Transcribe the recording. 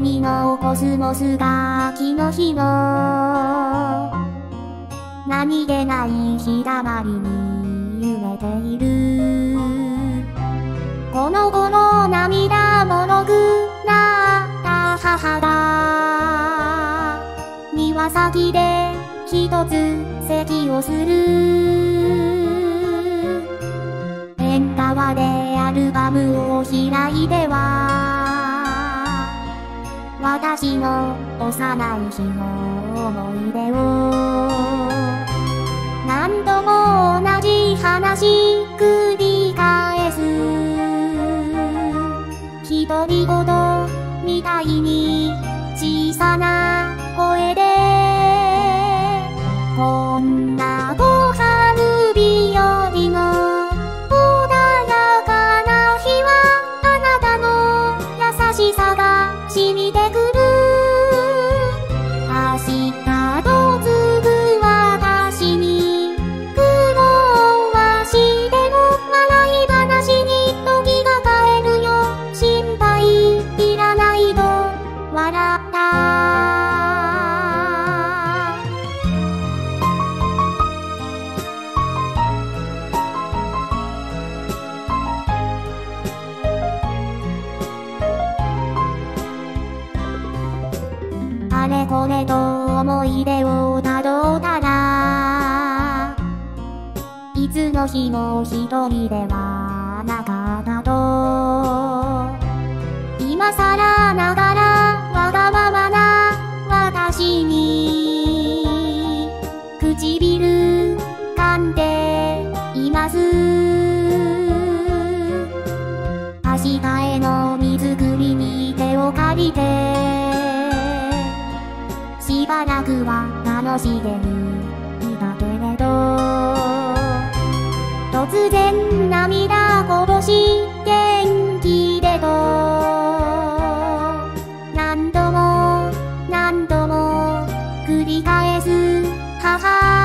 にのコスモスが秋の日の何気ない日だまりに揺れている。この頃涙もろくなった母が庭先で一つ咳をする。ペンタワでアルバムを開いては私の幼い日の思い出を何度も同じ話繰り返す。独り言みたいに小さな声でこんな小春日和の穏やかな日はあなたの優しさが染みてくる。明日とつく私に苦労はしても笑い話に時が帰るよ。心配いらないと笑った。あれこれと思い出をたどったらいつの日も一人ではなかったと。今さらながらわがままな私に唇噛んでいます。明日への荷造りに手を借りてしばらくは楽しげにいたけれど突然涙こぼし元気でと何度も繰り返す母。